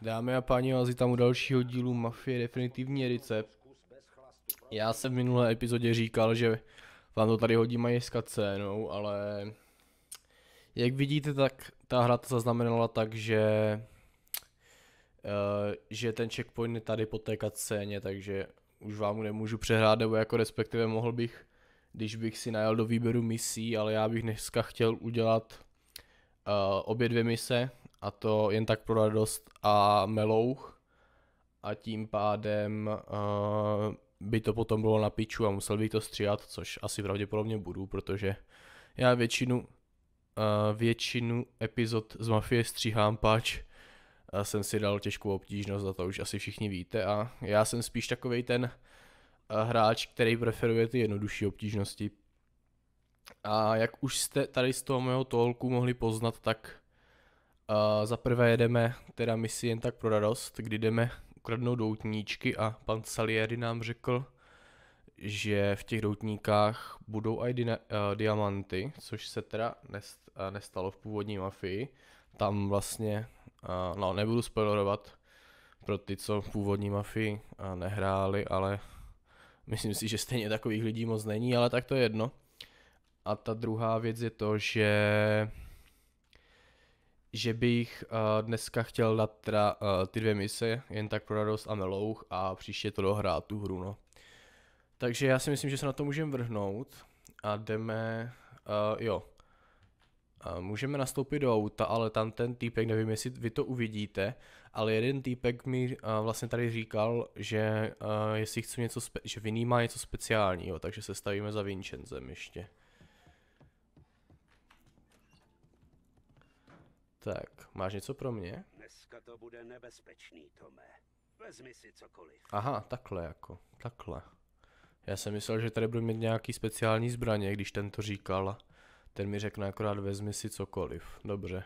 Dámy a páni, vás vítám u dalšího dílu Mafie Definitivní edice. Já jsem v minulé epizodě říkal, že vám to tady hodím i s cutscénou, ale jak vidíte, tak ta hra to zaznamenala tak, že ten checkpoint je tady po té cutscéně, takže už vám ho nemůžu přehrát, nebo jako respektive mohl bych, když bych si najel do výběru misí, ale já bych dneska chtěl udělat obě dvě mise, a to jen tak pro radost a Melouch, a tím pádem by to potom bylo na piču a musel bych to stříhat, což asi pravděpodobně budu, protože já většinu epizod z Mafie stříhám, pač jsem si dal těžkou obtížnost, a to už asi všichni víte, a já jsem spíš takovej ten hráč, který preferuje ty jednodušší obtížnosti. A jak už jste tady z toho mého tolku mohli poznat, tak za prvé jedeme teda misi jen tak pro radost, kdy jdeme ukradnout doutníčky, a pan Salieri nám řekl, že v těch doutníkách budou i diamanty, což se teda nestalo v původní Mafii. Tam vlastně, no nebudu spoilerovat pro ty, co v původní Mafii nehráli, ale myslím si, že stejně takových lidí moc není, ale tak to je jedno. A ta druhá věc je to, že bych dneska chtěl dát teda ty dvě mise, jen tak pro radost a Melouch, a příště to dohrát tu hru, no. Takže já si myslím, že se na to můžeme vrhnout a jdeme, můžeme nastoupit do auta, ale tam ten týpek, nevím jestli vy to uvidíte, ale jeden týpek mi vlastně tady říkal, že jestli chci něco, že Vinny má něco speciálního, takže se stavíme za Vincenzem ještě. Tak, máš něco pro mě? Dneska to bude nebezpečný, Tome. Vezmi si cokoliv. Aha, takhle jako, takhle. Já jsem myslel, že tady budu mít nějaký speciální zbraně, když ten to říkal, a ten mi řekne akorát vezmi si cokoliv. Dobře.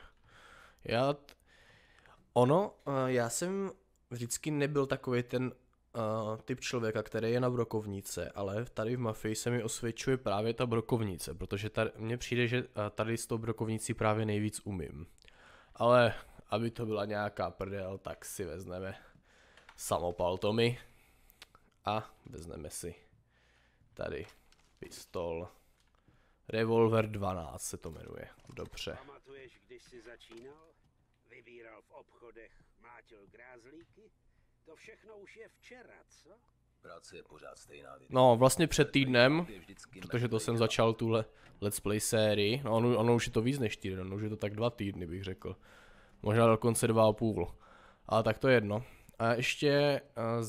Já jsem vždycky nebyl takový ten typ člověka, který je na brokovnice, ale tady v Mafii se mi osvědčuje právě ta brokovnice, protože mně přijde, že tady s tou brokovnicí právě nejvíc umím. Ale aby to byla nějaká prdel, tak si vezmeme samopal Tommy a vezmeme si tady pistol. Revolver 12 se to jmenuje. Dobře. Pamatuješ, když jsi začínal? Vybíral v obchodech, mátil grázlíky? To všechno už je včera, co? Práce je pořád stejná. No, vlastně před týdnem, protože to jsem začal tuhle let's play sérii. No, ono už je to víc než týden, už je to tak 2 týdny, bych řekl. Možná dokonce 2,5. Ale tak to je jedno. A ještě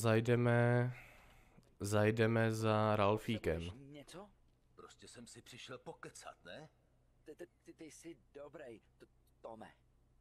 zajdeme za Ralfíkem. Něco? Prostě jsem si přišel pokecat, ne? Ty jsi dobrý, Tome.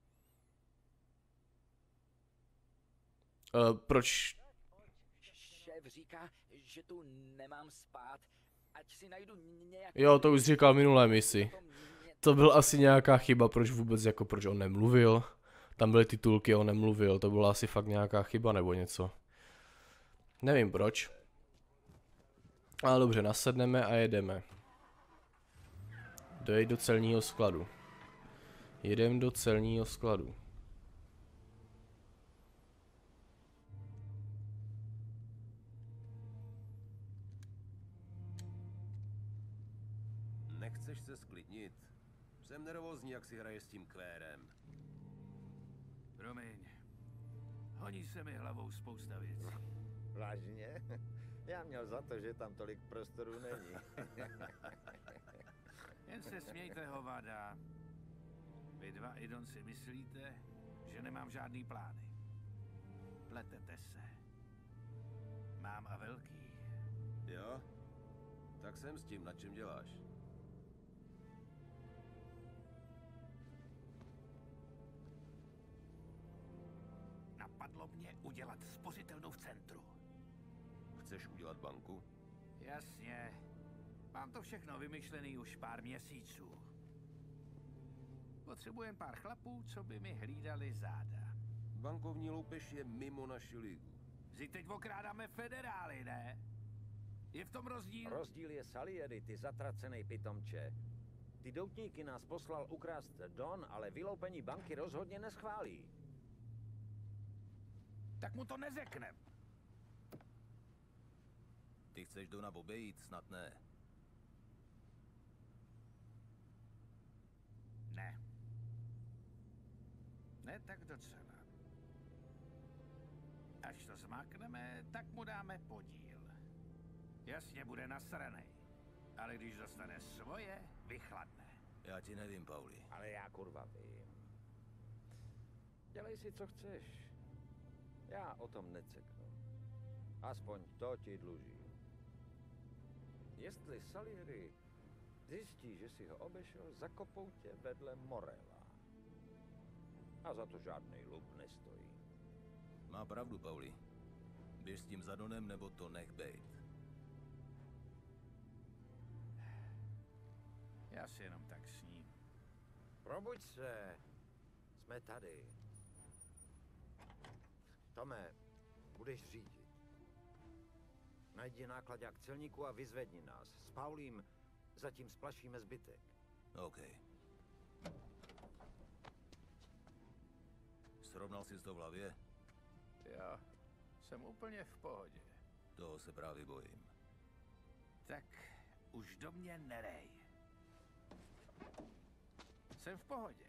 Proč? Šéf říká, že tu nemám spát, ať si najdu nějak... Jo, to už říkal minulé misi. To byl asi nějaká chyba, proč on nemluvil. Tam byly titulky, on nemluvil, to byla asi fakt nějaká chyba nebo něco. Nevím proč. Ale dobře, nasedneme a jedeme. Dojď do celního skladu. Jedem do celního skladu. Nechceš se sklidnit? Jsem nervózní, jak si hraješ s tím Klérem. Promiň, honí se mi hlavou spousta věcí. Vážně? Já měl za to, že tam tolik prostoru není. Jen se smějte, hovada. Vy dva Idon si myslíte, že nemám žádný plány. Pletete se. Mám a velký. Jo? Tak jsem s tím, na čem děláš? Napadlo mě udělat spořitelnu v centru. Chceš udělat banku? Jasně. Mám to všechno vymyšlený už pár měsíců. Potřebujem pár chlapů, co by mi hlídali záda. Bankovní loupež je mimo naši ligu. Vždyť teď okrádáme federály, ne? Je v tom rozdíl? Rozdíl je Salieri, ty zatracenej pitomče. Ty doutníky nás poslal ukrást Don, ale vyloupení banky rozhodně neschválí. tak mu to neřeknem. Ty chceš Dona obejít? Snad ne. Ne. Ne tak docela. Až to zmákneme, tak mu dáme podíl. Jasně bude nasranej, ale když dostane svoje, vychladne. Já ti nevím, Pauli. Ale já kurva vím. Dělej si, co chceš. Já o tom neceknu. Aspoň to ti dlužím. Jestli Salieri zjistí, že si ho obešel, zakopou tě vedle Morela. A za to žádnej lup nestojí. Má pravdu, Pauli. Běž s tím za Donem, nebo to nech bejt. Já si jenom tak sním. Probuď se. Jsme tady. Tome, budeš řídit. Najdi nákladák celníku a vyzvedni nás. S Paulím zatím splašíme zbytek. OK. Srovnal jsi to v hlavě? Jo, jsem úplně v pohodě. Toho se právě bojím. Tak už do mě nerej. Jsem v pohodě.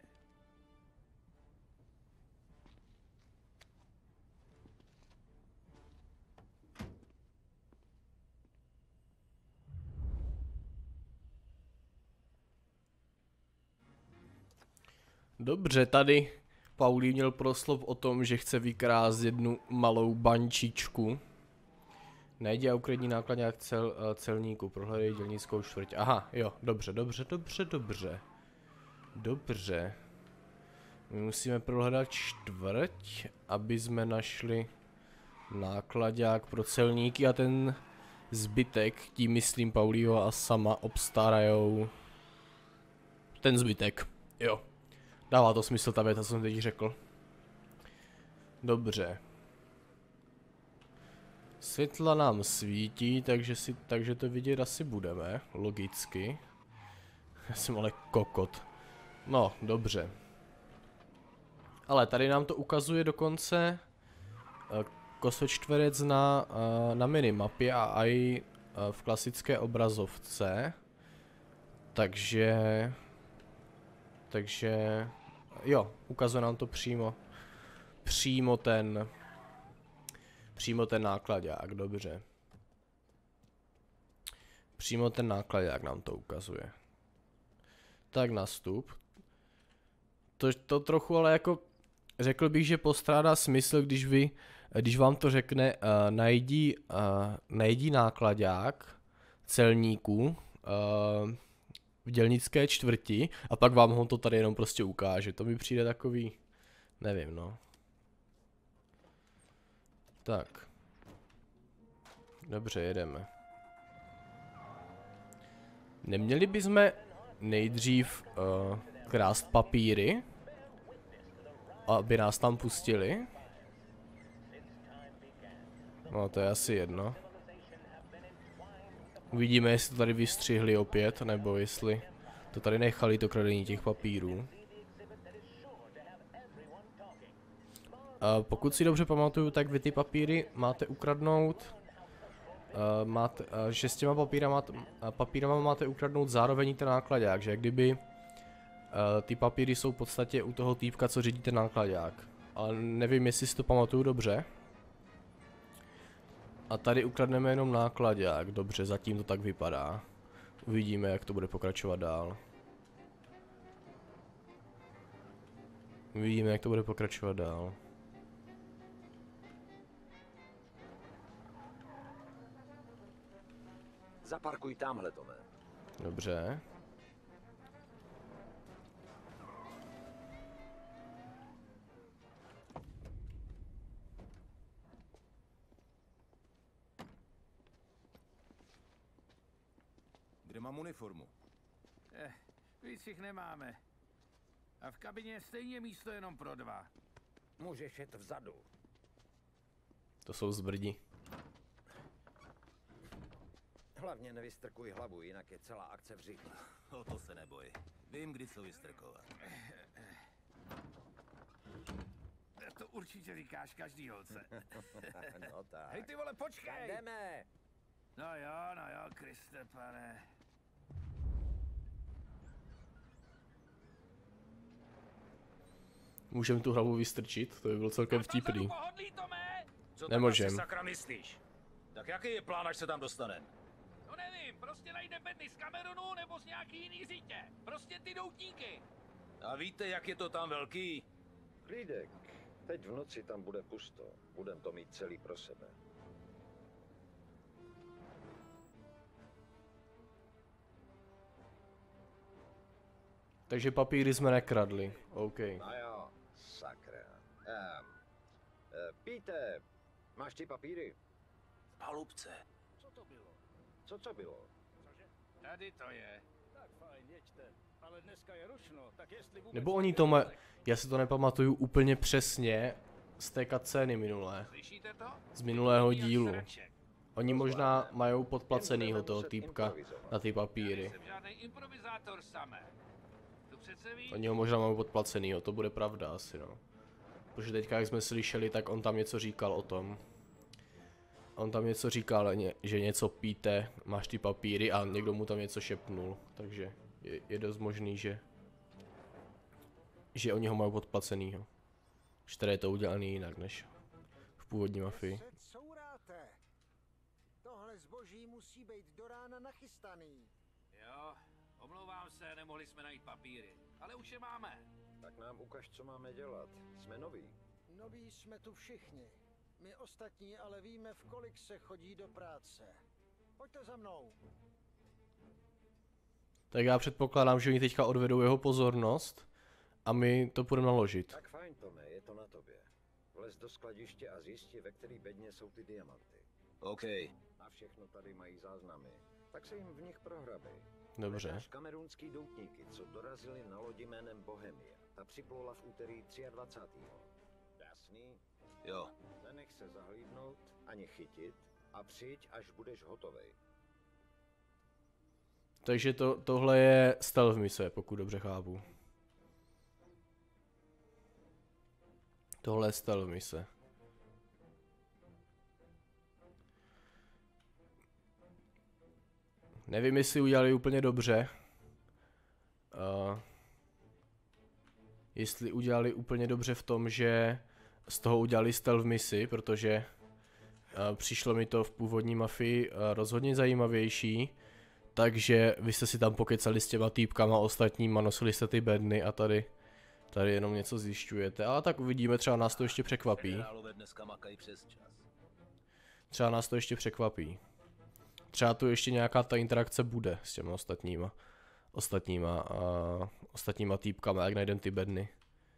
Dobře, tady Paulí měl proslov o tom, že chce vykrást jednu malou bančičku. Najdi a ukradni nákladňák celníku, prohledej dělnickou čtvrť. Aha, jo, dobře. Dobře. My musíme prohledat čtvrť, aby jsme našli nákladňák pro celníky a ten zbytek, tím myslím Paulího a sama obstarajou ten zbytek, jo. Dává to smysl ta věta, co jsem teď řekl. Dobře. Světla nám svítí, takže to vidět asi budeme, logicky. Já jsem ale kokot. No, dobře. Ale tady nám to ukazuje dokonce kosočtverec na minimapě a i v klasické obrazovce. Takže jo, ukazuje nám to přímo ten nákladák, dobře. Přímo ten nákladák nám to ukazuje. Tak nastup. To trochu ale jako, řekl bych, že postrádá smysl, když vám to řekne najdi nákladák celníků v dělnické čtvrti a pak vám ho to tady jenom prostě ukáže. To mi přijde takový, nevím, no. Tak. Dobře, jedeme. Neměli bychom nejdřív krást papíry, aby nás tam pustili? No, to je asi jedno. Uvidíme, jestli to tady vystřihli opět, nebo jestli to tady nechali, to kradení těch papírů. Pokud si dobře pamatuju, tak vy ty papíry máte ukradnout, že s těma papírama máte ukradnout zároveň ten nákladák, že kdyby ty papíry jsou v podstatě u toho týpka, co řídí ten nákladák. Ale nevím, jestli si to pamatuju dobře. A tady ukradneme jenom nákladák, dobře, zatím to tak vypadá. Uvidíme, jak to bude pokračovat dál. Zaparkuj tamhle, Tome. Dobře. Kde mám uniformu? Víc jich nemáme. A v kabině je stejně místo jenom pro 2. Můžeš jet vzadu. To jsou zbrdi. Hlavně nevystrkuj hlavu, jinak je celá akce v říku. O to se neboj. Vím, kdy co vystrkovat. To určitě říkáš každý holce. No tak. Hej ty vole, počkej! Jdeme. No jo, Kriste pane. Můžeme tu hlavu vystrčit, to by bylo celkem vtipný. Pohodlí, Tome? Co Nemůžem. si sakra myslíš? Tak jaký je plán, až se tam dostane? No nevím, prostě najde bedny z Kamerunu nebo z nějaký jiný řítě. Prostě ty doutníky. A víte, jak je to tam velký? Klídek. Teď v noci tam bude pusto. Budem to mít celý pro sebe. Takže papíry jsme nekradli, OK. No jo, sakra. Píte, máš ty papíry? V palubce. Co to bylo? Co bylo? Cože? Tady to je. Tak fajn, jeďte. Ale dneska je rušno, tak jestli vůbec... Nebo oni to mají, já si to nepamatuju úplně přesně z té cutscény minulé, Slyšíte to? z minulého dílu. Sraček. Oni možná mají podplacenýho toho týpka na ty papíry. Jsem žádný improvizátor samé. Tu přece víš? Oni ho možná mají podplacenýho, to bude pravda asi, no. Protože teďka, jak jsme slyšeli, tak on tam něco říkal o tom. On tam něco říkal, že něco píte, máš ty papíry a někdo mu tam něco šepnul. Takže je dost možný, že oni ho mají podplacenýho. Že tady je to udělané jinak, než v původní Mafii. Se couráte. Tohle zboží musí být do rána nachystaný. Jo, omlouvám se, nemohli jsme najít papíry. Ale už je máme. Tak nám ukaž, co máme dělat. Jsme noví. Noví jsme tu všichni. My ostatní ale víme, v kolik se chodí do práce. Pojďte za mnou. Tak já předpokládám, že oni teďka odvedou jeho pozornost a my to půjdeme naložit. Tak fajn, Tome, je to na tobě. Vlez do skladiště a zjisti, ve který bedně jsou ty diamanty. OK. Na všechno tady mají záznamy. Tak se jim v nich prohrabej. Dobře. Hledáš kamerunský doutníky, co dorazili na lodi jménem Bohemia. Ta připlula v úterý 23. Jasný? Jo. Nenech se zahlídnout, ani chytit a přijď, až budeš hotovej. Takže tohle je stealth mise, pokud dobře chápu. Tohle je stealth mise. Nevím, jestli udělali úplně dobře. Jestli udělali úplně dobře v tom, že z toho udělali stealth misi, protože přišlo mi to v původní Mafii rozhodně zajímavější. Takže vy jste si tam pokecali s těma týpkama ostatníma, nosili jste ty bedny a tady jenom něco zjišťujete. Ale tak uvidíme, třeba nás to ještě překvapí. Generálové dneska makají přes čas. Třeba nás to ještě překvapí. Třeba tu ještě nějaká ta interakce bude s těma ostatníma týpkama, jak najdem ty bedny.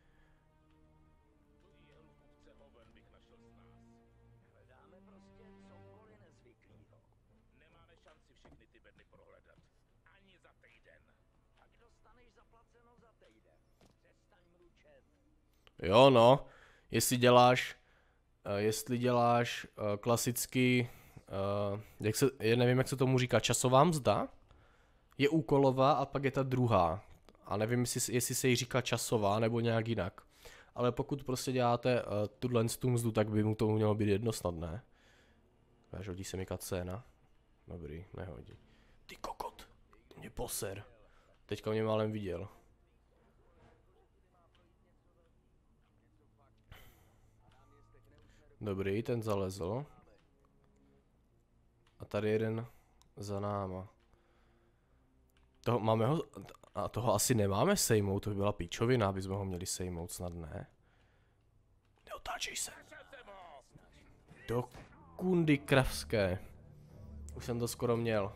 Nemáme šanci všechny ty bedny prohledat. Ani za týden. Tak dostaneš zaplaceno za týden. Přestaň mručet. Jo no, jestli děláš klasický, nevím jak se tomu říká, časová mzda, je úkolová a pak je ta druhá. A nevím jestli se jí říká časová nebo nějak jinak. Ale pokud prostě děláte tuhle mzdu, tak by mu to mělo být jedno snadné. Až hodí se mi cutscéna. Dobrý, nehodí. Ty kokot, to mě poser. Teďka mě málem viděl. Dobrý, ten zalezl. A tady jeden za náma. Máme ho, a toho asi nemáme sejmout, to by byla píčovina, aby jsme ho měli sejmout, snad ne. Neotáčej se. Do kundy kravské. Už jsem to skoro měl.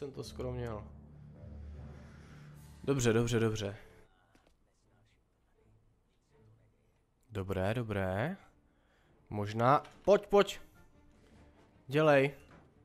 Dobře. Dobré. Možná, pojď. Dělej.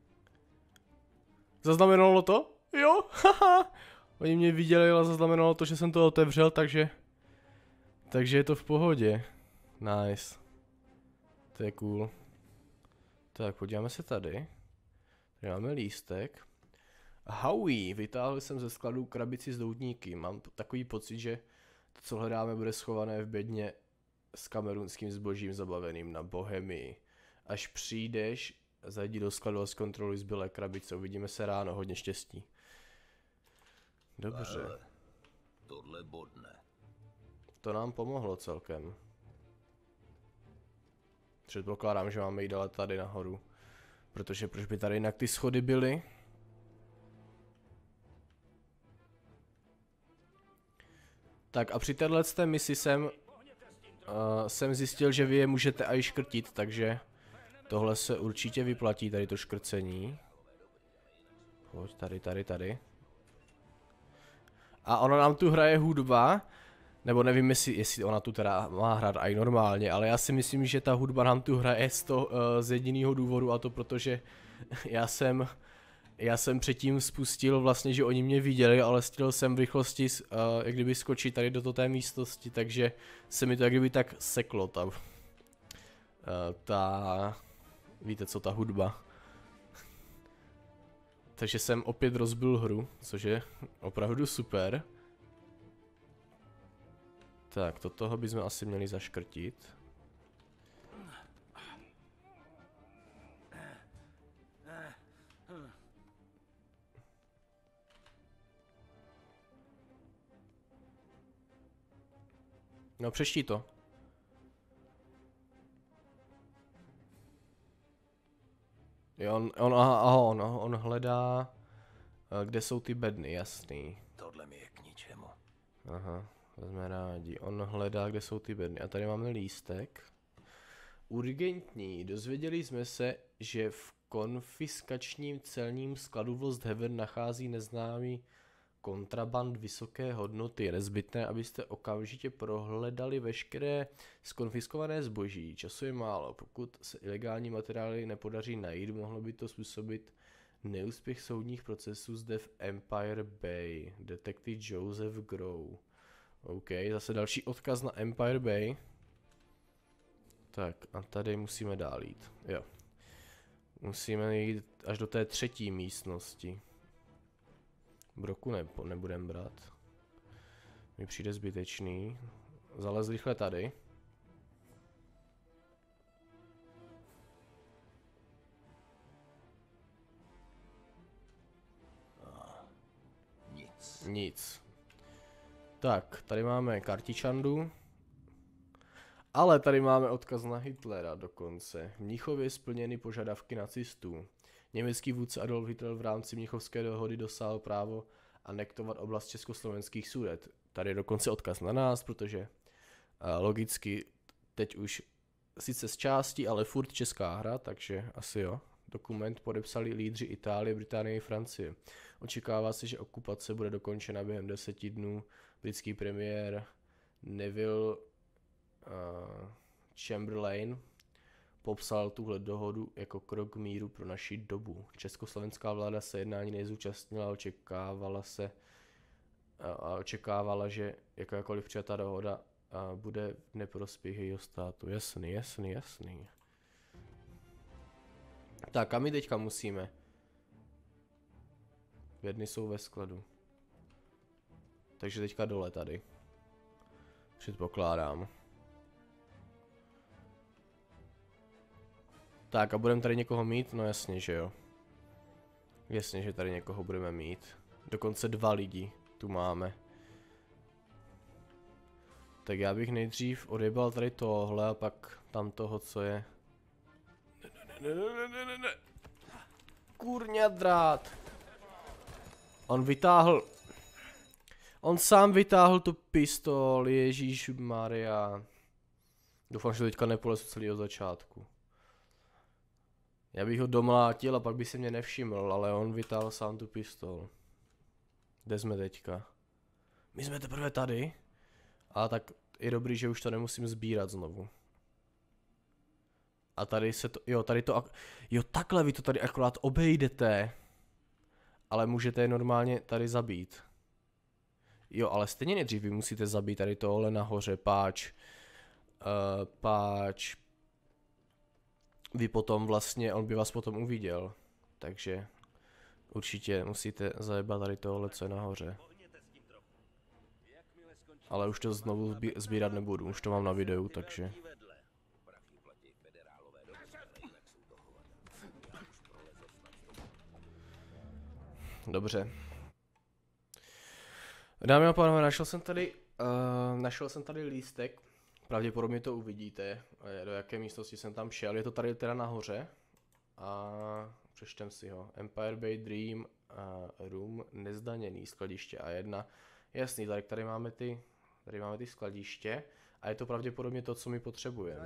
Zaznamenalo to? Jo, haha. Oni mě viděli, ale zaznamenalo to, že jsem to otevřel, takže je to v pohodě. Nice. To je cool. Tak, podíváme se tady. Tady máme lístek. Howie, vytáhl jsem ze skladu krabici s doutníky. Mám takový pocit, že to, co hledáme, bude schované v bedně s kamerunským zbožím zabaveným na Bohemii. Až přijdeš, zajdi do skladu a zkontroluj zbylé krabice. Uvidíme se ráno, hodně štěstí. Dobře. Ale tohle bodne. To nám pomohlo celkem. Předpokládám, že máme jít ale tady nahoru. Protože proč by tady jinak ty schody byly? Tak a při této misi jsem zjistil, že vy je můžete i škrtit, takže tohle se určitě vyplatí, tady to škrcení. Pojď, tady. A ona nám tu hraje hudba, nebo nevím, jestli ona tu teda má hrát i normálně, ale já si myslím, že ta hudba nám tu hraje z jediného důvodu, a to protože já jsem předtím spustil vlastně, že oni mě viděli, ale stihl jsem v rychlosti jak kdyby skočit tady do té místnosti, takže se mi to jak kdyby tak seklo tam. Víte co, ta hudba. Takže jsem opět rozbil hru, což je opravdu super. Tak, toho bychom asi měli zaškrtit. No, přečti to. Jo, on hledá, kde jsou ty bedny, jasný. Tohle mi je k ničemu. Aha, to jsme rádi. On hledá, kde jsou ty bedny. A tady máme lístek. Urgentní. Dozvěděli jsme se, že v konfiskačním celním skladu v Lost Haven nachází neznámý kontraband vysoké hodnoty. Je nezbytné, abyste okamžitě prohledali veškeré zkonfiskované zboží. Času je málo. Pokud se ilegální materiály nepodaří najít, mohlo by to způsobit neúspěch soudních procesů zde v Empire Bay. Detektiv Joseph Grow. OK, zase další odkaz na Empire Bay. Tak a tady musíme dál jít. Jo. Musíme jít až do té třetí místnosti. Broku nebudem brát. Mi přijde zbytečný. Zalez rychle tady. Nic. Tak, tady máme kartičandu. Ale tady máme odkaz na Hitlera dokonce. V Mnichově splněny požadavky nacistů. Německý vůdce Adolf Hitler v rámci Mnichovské dohody dosáhl právo anektovat oblast československých Sudet. Tady je dokonce odkaz na nás, protože logicky teď už sice z části, ale furt česká hra, takže asi jo. Dokument podepsali lídři Itálie, Británie i Francie. Očekává se, že okupace bude dokončena během 10 dnů. Britský premiér Neville Chamberlain popsal tuhle dohodu jako krok míru pro naši dobu. Československá vláda se jednání nezúčastnila a očekávala, že jakákoliv přijatá dohoda bude v neprospěch jejího státu. Jasný. Tak a my teďka musíme. Bedny jsou ve skladu. Takže teďka dole tady. Předpokládám. Tak a budeme tady někoho mít? No jasně, že jo. Jasně, že tady někoho budeme mít. Dokonce 2 lidi tu máme. Tak já bych nejdřív odjebal tady tohle a pak tam toho, co je. Ne. Kurňa drát. On sám vytáhl tu pistoli, Ježíšmarja. Doufám, že teďka nepolezu celý od začátku. Já bych ho domlátil a pak by se mě nevšiml, ale on vytáhl sám tu pistol. Kde jsme teďka? My jsme teprve tady? A tak je dobrý, že už to nemusím sbírat znovu. A tady se to, jo takhle vy to tady akorát obejdete. Ale můžete je normálně tady zabít. Jo, ale stejně nejdřív vy musíte zabít tady tohle nahoře, páč. Vy potom vlastně, on by vás potom uviděl. Takže určitě musíte zajebat tady tohle, co je nahoře. Ale už to znovu sbírat nebudu, už to mám na videu, takže... Dobře. Dámy a pánové, našel jsem tady lístek. Pravděpodobně to uvidíte, do jaké místnosti jsem tam šel. Je to tady teda nahoře. A přečtem si ho. Empire Bay Dream Room, nezdaněný skladiště A1. Jasný, tady máme ty skladiště. A je to pravděpodobně to, co my potřebujeme.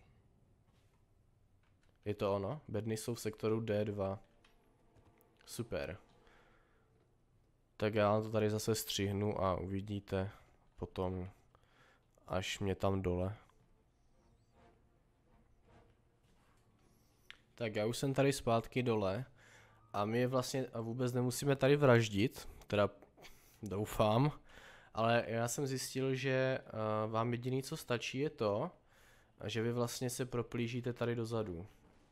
Je to ono? Bedny jsou v sektoru D2. Super. Tak já to tady zase střihnu a uvidíte potom, až mě tam dole. Tak já už jsem tady zpátky dole a my vlastně vůbec nemusíme tady vraždit, teda doufám, ale já jsem zjistil, že vám jediný co stačí je to, že vy vlastně se proplížíte tady dozadu.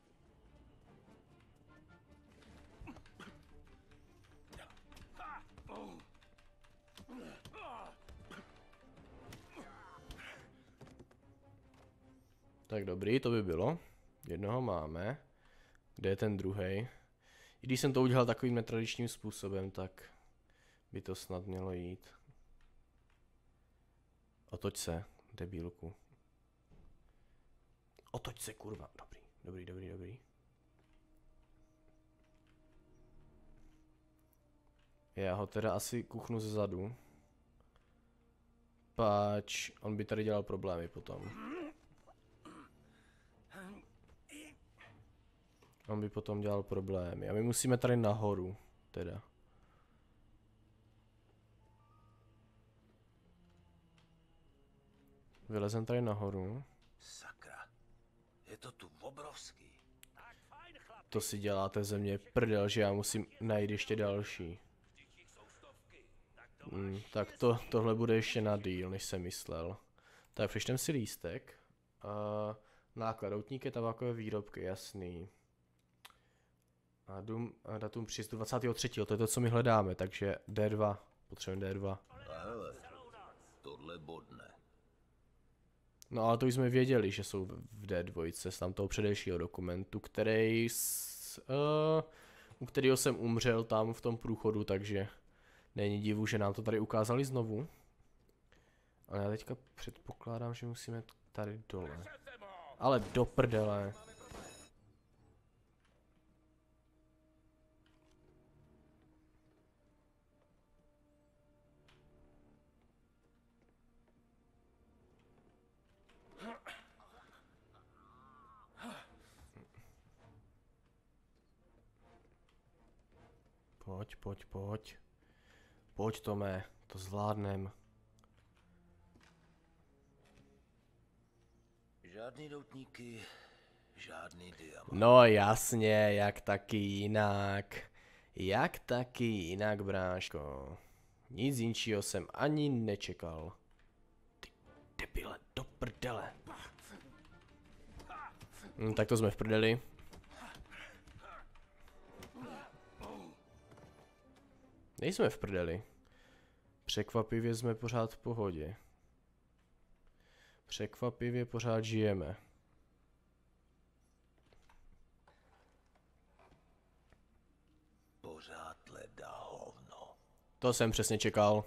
Tak dobrý, to by bylo. Jednoho máme. Kde je ten druhej? I když jsem to udělal takovým netradičním způsobem, tak by to snad mělo jít. Otoč se, debílku. Otoč se, kurva. Dobrý. Já ho teda asi kuchnu zezadu. Páč, on by tady dělal problémy potom. On by potom dělal problémy. A my musíme tady nahoru, teda. Vylezem tady nahoru. Sakra, je to tu obrovský. To si děláte ze mě prdel, že já musím najít ještě další. Tak tohle bude ještě na díl, než jsem myslel. Tak přečtem si lístek. Náklad, doutníky, tabákové výrobky, jasný. A datum příjezdu 23. To je to, co my hledáme, takže D2. Potřebujeme D2. A hele, tohle bodne. No ale to už jsme věděli, že jsou v D2 z tamtoho předešlého dokumentu, u kterého jsem umřel tam v tom průchodu, takže není divu, že nám to tady ukázali znovu. Ale já teďka předpokládám, že musíme tady dole. Ale do prdele. Pojď. Pojď, Tome, to zvládnem. Žádný doutníky, žádný diamant. No jasně, jak taky jinak, bráško. Nic jinčího jsem ani nečekal. Ty debile, do prdele. Tak to jsme v prdeli. Nejsme v prdeli. Překvapivě jsme pořád v pohodě. Překvapivě pořád žijeme. Pořád leda hovno. To jsem přesně čekal.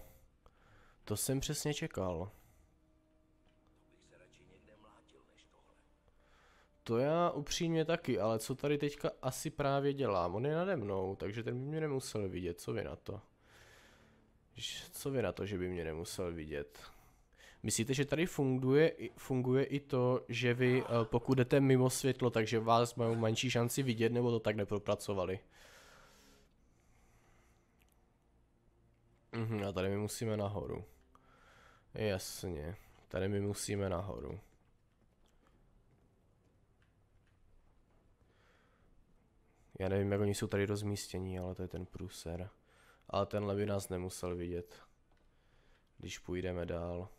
To já upřímně taky, ale co tady teďka asi právě dělám? On je nade mnou, takže ten by mě nemusel vidět. Co vy na to? Že by mě nemusel vidět? Myslíte, že tady funguje i to, že vy pokud jdete mimo světlo, takže vás mají menší šanci vidět, nebo to tak nepropracovali? A tady my musíme nahoru. Jasně, tady my musíme nahoru. Já nevím, jak oni jsou tady rozmístění, ale to je ten průser. Ale tenhle by nás nemusel vidět, když půjdeme dál.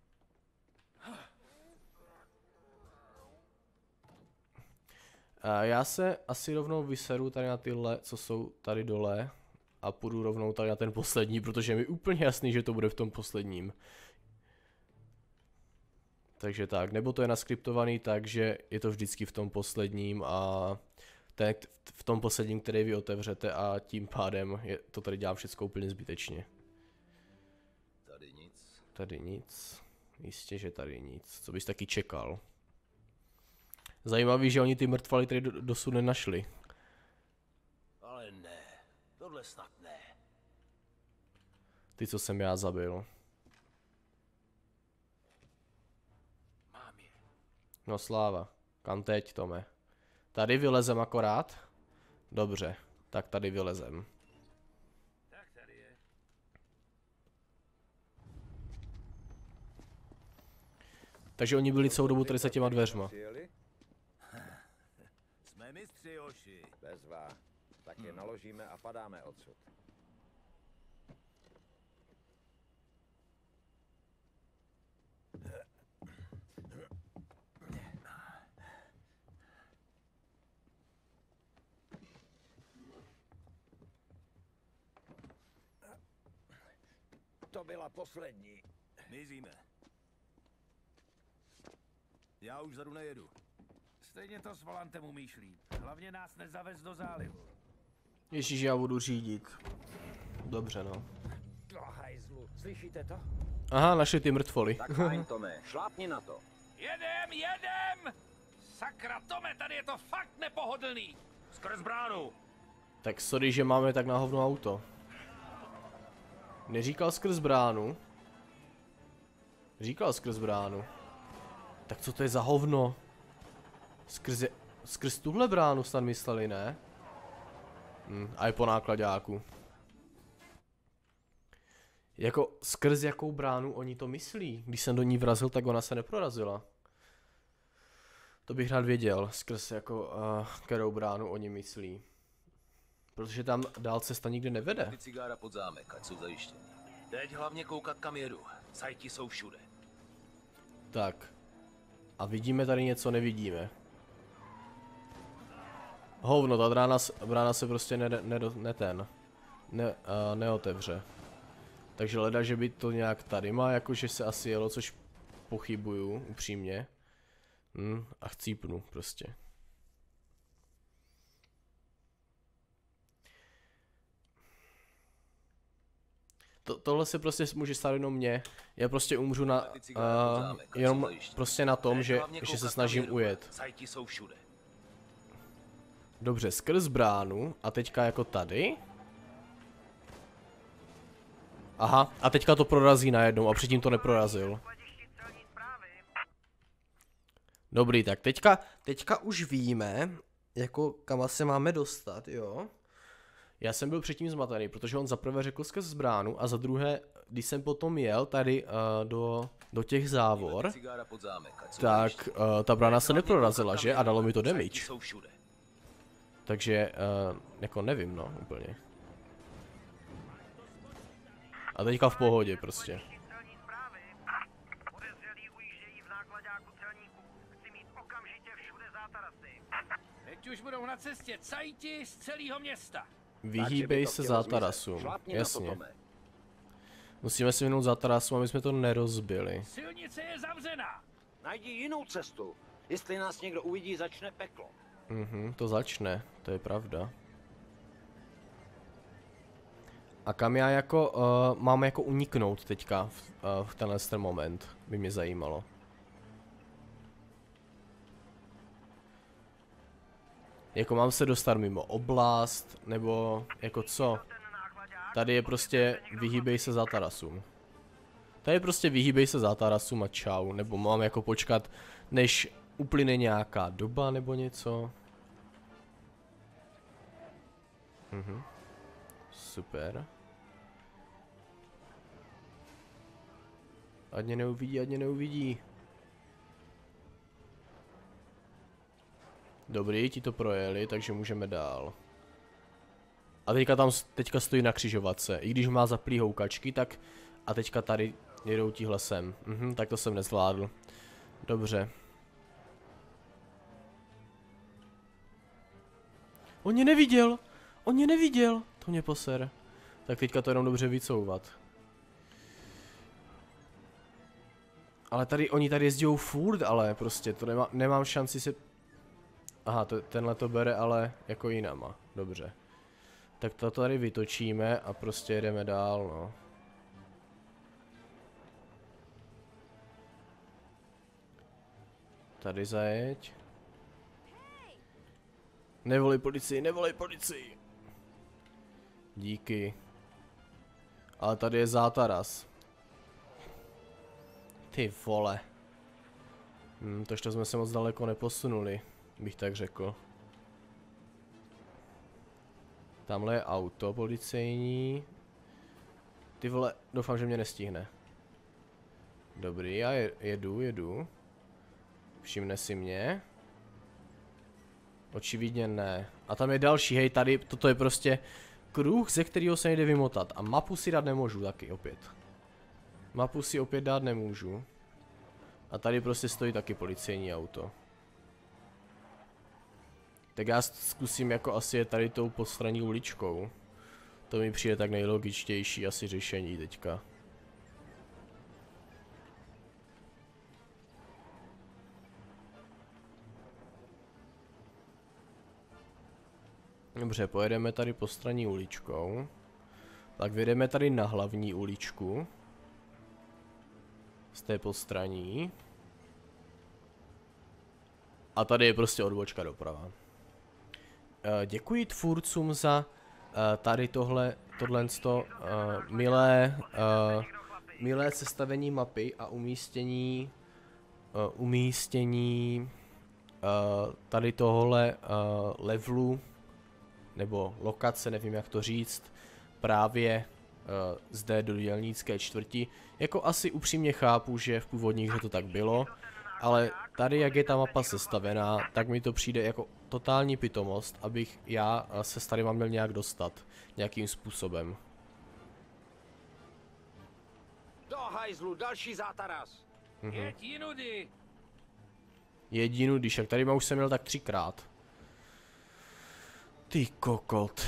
A já se asi rovnou vyseru tady na tyhle, co jsou tady dole. A půjdu rovnou tady na ten poslední, protože je mi úplně jasný, že to bude v tom posledním. Takže tak, nebo to je naskriptovaný tak, že je to vždycky v tom posledním a v tom posledním, který vy otevřete a tím pádem to tady dělám všechno úplně zbytečně. Tady nic. Tady nic. Jistě, že tady nic. Co bys taky čekal? Zajímavý, že oni ty mrtvaly tady dosud nenašli. Ale ne, tohle snad ne. Ty, co jsem já zabil. Mám je. No sláva. Kam teď, Tome? Tady vylezem akorát? Dobře, tak tady vylezem. Tak tady je. Takže oni byli celou dobu tady za těma dveřma. Jsme mistři, Joši. Bezva. Tak je naložíme a padáme odsud. To byla poslední. Mizíme. Já už zadu nejedu. Stejně to s volantem umíš líp. Hlavně nás nezavez do zálivu. Ježíš, já budu řídit. Dobře, no. Do hajzlu. Slyšíte to? Aha, našli ty mrtvoly. Tak fajn, Tome. Šlápni na to. Jedem! Sakra, Tome, tady je to fakt nepohodlný. Skrz bránu. Tak sorry, že máme tak na hovno auto. Neříkal skrz bránu. Říkal skrz bránu. Tak co to je za hovno? Skrz tuhle bránu snad mysleli, ne? A je po nákladáku. Jako skrz jakou bránu oni to myslí? Když jsem do ní vrazil, tak ona se neprorazila. To bych rád věděl, skrz jako kterou bránu oni myslí. Protože tam dál cesta nikdy nevede. Ty cigára pod zámek, ať jsou zajištěni. Teď hlavně koukat, kam jedu. Sajti jsou všude. Tak. A vidíme tady něco, nevidíme. Hovno, ta brána se prostě neotevře. Takže leda, že by to nějak tady má, jakože se asi jelo, což pochybuju, upřímně. A chcípnu prostě. Tohle se prostě může stát jenom mně. Já prostě umřu na jenom prostě na tom, že se snažím ujet. Sajti jsou všude. Dobře, skrz bránu a teďka jako tady. Aha, a teďka to prorazí najednou a předtím to neprorazil. Dobrý, tak teďka už víme, jako kam se máme dostat, jo. Já jsem byl předtím zmatený, protože on za prvé řekl skrz bránu a za druhé, když jsem potom jel tady do těch závor, tak ta brána se neprorazila, že? A dalo mi to damage. Takže, jako nevím, no, úplně. A teďka v pohodě prostě. Teď už budou na cestě cajti z celého města. Vyhýbej se zátarasům, jasně. Musíme si vyhnout zátarasům, aby jsme to nerozbili. Silnice je zavřená. Najdi jinou cestu. Jestli nás někdo uvidí, začne peklo. To začne, to je pravda. A kam já jako, mám jako uniknout teďka v tenhle moment, by mě zajímalo. Jako mám se dostat mimo oblast, nebo jako co? Tady je prostě vyhýbej se zátarasům. Tady je prostě vyhýbej se zátarasům a čau, nebo mám jako počkat, než uplyne nějaká doba nebo něco. Super. Ať mě neuvidí. Dobrý, ti to projeli, takže můžeme dál. A teďka stojí na křižovatce. I když má zaplý houkačky, tak... A teďka tady jedou tíhle sem. Tak to jsem nezvládl. Dobře. On mě neviděl! To mě poser. Tak teďka to jenom dobře vycouvat. Ale tady, oni tady jezdí furt, ale prostě to nemám šanci se... Aha, tenhle to bere, ale jako jinama, dobře. Tak to tady vytočíme a prostě jedeme dál, no. Tady zajeď. Nevolej policii, nevolej policii. Díky. Ale tady je zátaras. Ty vole. Tož jsme se moc daleko neposunuli, bych tak řekl. Tamhle je auto policejní. Ty vole, doufám, že mě nestihne. Dobrý, já jedu. Všimne si mě. Očividně ne. A tam je další, hej, tady, toto je prostě kruh, ze kterého se nejde vymotat. A mapu si dát nemůžu taky opět. Mapu si opět dát nemůžu. A tady prostě stojí taky policejní auto. Tak já zkusím jako asi je tady tou postranní uličkou. To mi přijde tak nejlogičtější asi řešení teďka. Dobře, pojedeme tady postranní uličkou. Tak vyjedeme tady na hlavní uličku. Z té postraní. A tady je prostě odbočka doprava. Děkuji tvůrcům za tady tohleto milé sestavení mapy a umístění tady tohle levelu nebo lokace, nevím jak to říct, právě zde do dělnické čtvrti. Jako asi upřímně chápu, že v původních hře to tak bylo, ale tady jak je ta mapa sestavená, tak mi to přijde jako totální pitomost, abych já se s tady měl nějak dostat nějakým způsobem. Do hajzlu, další zátaras. Jeď jinudy. Jedinu, když jak tady už jsem měl tak 3krát. Ty kokot.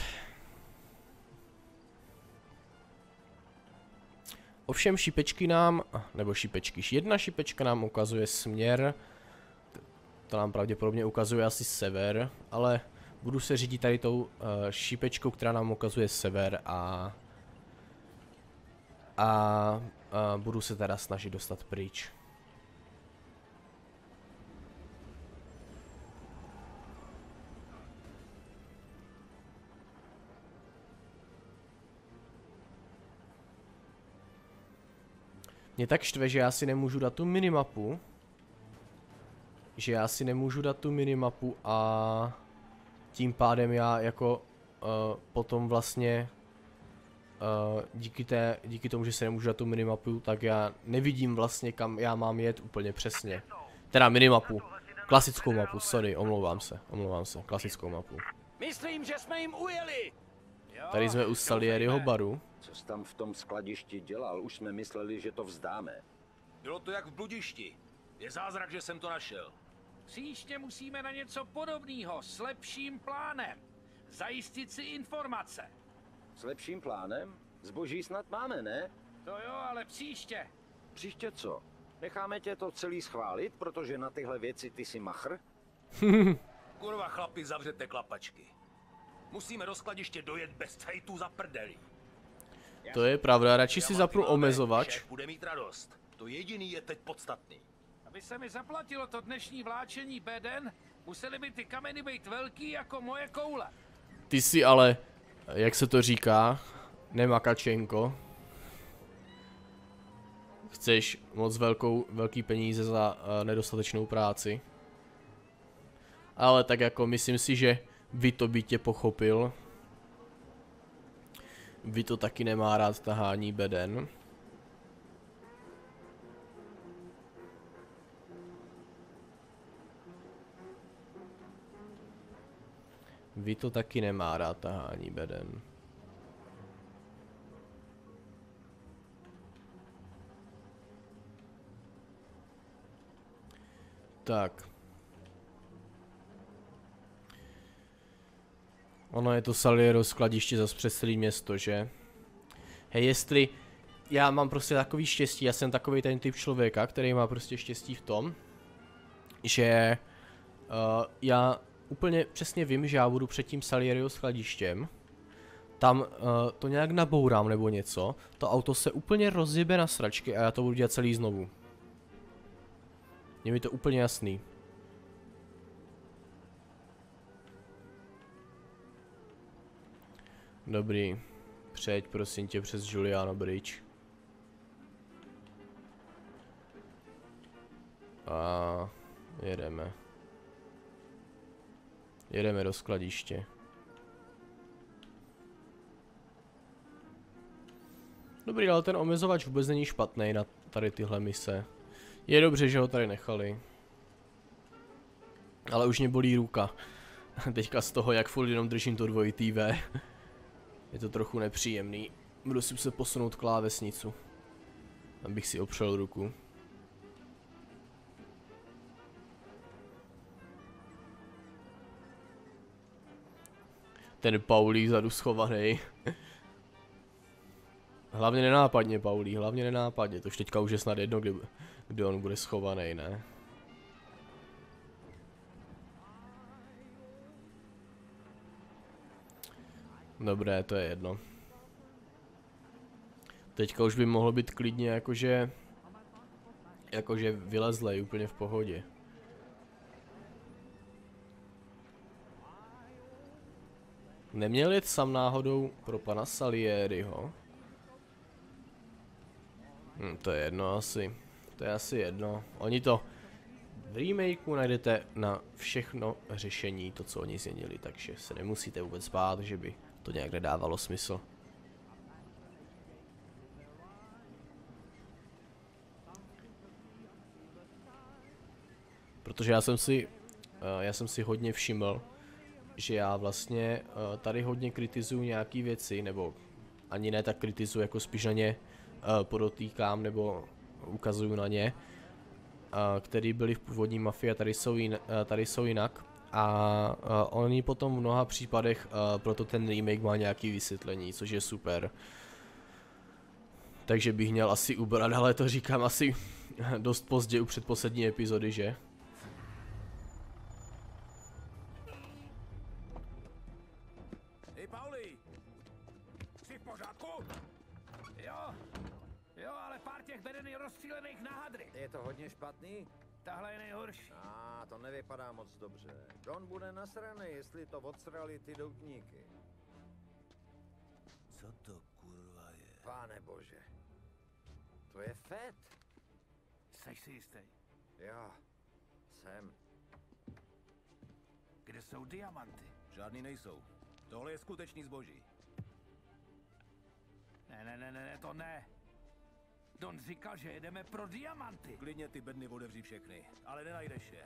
Ovšem šipečky nám, nebo šipečky, jedna šipečka nám ukazuje směr. To nám pravděpodobně ukazuje asi sever, ale budu se řídit tady tou šipečkou, která nám ukazuje sever a budu se teda snažit dostat pryč. Mě tak štve, že já si nemůžu dát tu minimapu. A tím pádem já jako potom vlastně díky tomu, že si nemůžu dát tu minimapu, tak já nevidím vlastně kam já mám jet úplně přesně. Teda minimapu. Klasickou mapu, sorry, omlouvám se, klasickou mapu. Myslím, že jsme jim ujeli. Tady jsme u Salieriho baru. Co jsi tam v tom skladišti dělal? Už jsme mysleli, že to vzdáme. Bylo to jak v bludišti. Je zázrak, že jsem to našel. Příště musíme na něco podobného, s lepším plánem. Zajistit si informace. S lepším plánem? Zboží snad máme, ne? To jo, ale příště. Příště co? Necháme tě to celý schválit, protože na tyhle věci ty jsi machr? Kurva chlapi, zavřete klapačky. Musíme do skladiště dojet bez cajtů za prdelí. To je pravda, radši si zapnu omezovač. Šéf bude mít radost. To jediný je teď podstatný. Aby se mi zaplatilo to dnešní vláčení beden, musely by ty kameny být velký jako moje koule. Ty si ale, jak se to říká, nemakačenko. Chceš moc velký peníze za nedostatečnou práci. Ale tak jako myslím si, že Vito by tě pochopil. Vito taky nemá rád tahání beden. Vito taky nemá rád tahání beden. Tak. Ono je to Saliero skladiště zas přes celé město, že? Hej, jestli já mám prostě takový štěstí, já jsem takový ten typ člověka, který má prostě štěstí v tom, že já úplně přesně vím, že já budu před tím Salieriho skladištěm, tam to nějak nabourám nebo něco, to auto se úplně rozjebe na sračky a já to budu dělat celý znovu. Je mi to úplně jasný. Dobrý. Přejď prosím tě přes Juliana Bridge. A jedeme. Jedeme do skladiště. Dobrý, ale ten omezovač vůbec není špatný na tady tyhle mise. Je dobře, že ho tady nechali. Ale už mě bolí ruka. Teďka z toho, jak furt jenom držím to dvojitý V. Je to trochu nepříjemný. Budu si se posunout klávesnicu, abych si opřel ruku. Ten Paulí vzadu schovaný. Hlavně nenápadně, Paulí, hlavně nenápadně. Tož teďka už je snad jedno, kde on bude schovaný, ne? Dobré, to je jedno. Teďka už by mohlo být klidně jakože vylezlej úplně v pohodě. Neměl jet sam náhodou pro pana Salieriho? To je jedno asi. To je asi jedno. Oni to v remakeu najdete na všechno řešení, to co oni změnili, takže se nemusíte vůbec bát, že by to nějak nedávalo smysl. Protože já jsem si hodně všiml, že já vlastně tady hodně kritizuju nějaký věci, nebo ani ne tak kritizuju, jako spíš na ně podotýkám nebo ukazuju na ně, které byly v původní Mafii a tady jsou jinak. A oni potom v mnoha případech, proto ten remake má nějaký vysvětlení, což je super. Takže bych měl asi ubrat, ale to říkám asi dost pozdě u předposlední epizody, že? Hej, Pauli! Jsi v pořádku? Jo, ale pár těch beden je rozstřílených na hadry. Je to hodně špatný? Tahle je nejhorší. To nevypadá moc dobře. Don bude nasraný, jestli to odsrali ty doutníky. Co to kurva je? Pane bože. To je Fett. Jseš si jistý? Jo, jsem. Kde jsou diamanty? Žádný nejsou. Tohle je skutečný zboží. Ne, to ne. Don říkal, že jedeme pro diamanty. Klidně ty bedny otevří všechny, ale nenajdeš je.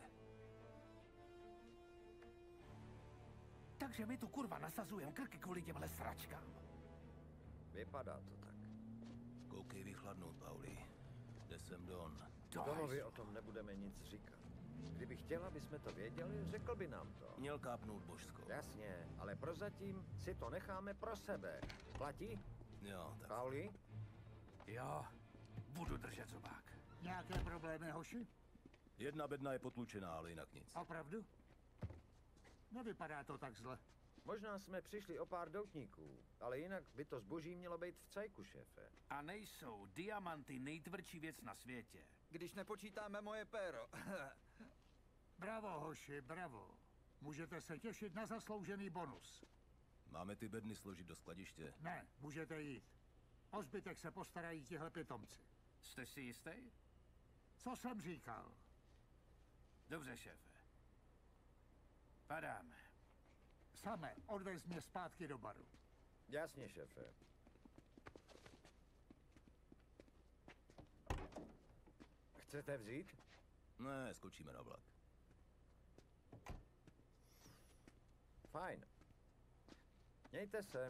Takže my tu kurva nasazujeme krky kvůli těmhle sračkám. Vypadá to tak. Koukej vychladnout, Pauli. Jde sem Don. Donovi o tom nebudeme nic říkat. Kdyby chtěl, aby jsme to věděli, řekl by nám to. Měl kápnout božskou. Jasně, ale prozatím si to necháme pro sebe. Platí? Jo, tak. Pauli? Jo, budu držet zubák. Nějaké problémy, hoši? Jedna bedna je potlučená, ale jinak nic. Opravdu? Nevypadá to tak zle. Možná jsme přišli o pár doutníků, ale jinak by to zboží mělo být v cajku, šéfe. A nejsou diamanty nejtvrdší věc na světě. Když nepočítáme moje péro. Bravo, hoši, bravo. Můžete se těšit na zasloužený bonus. Máme ty bedny složit do skladiště. Ne, můžete jít. O zbytek se postarají tihle pitomci. Jste si jistý? Co jsem říkal? Dobře, šéfe. Padáme. Same, odvez mě zpátky do baru. Jasně, šéfe. Chcete vzít? Ne, skočíme na vlak. Fajn. Mějte se.